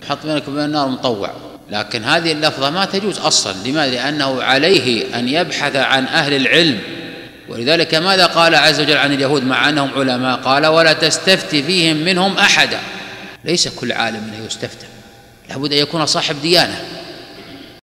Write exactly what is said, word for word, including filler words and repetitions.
حط بينك وبين النار مطوع. لكن هذه اللفظة ما تجوز أصلا. لماذا؟ لأنه عليه أن يبحث عن أهل العلم. ولذلك ماذا قال عز وجل عن اليهود مع أنهم علماء؟ قال ولا تستفتي فيهم منهم أحدا. ليس كل عالم يستفتى، لابد أن يكون صاحب ديانة.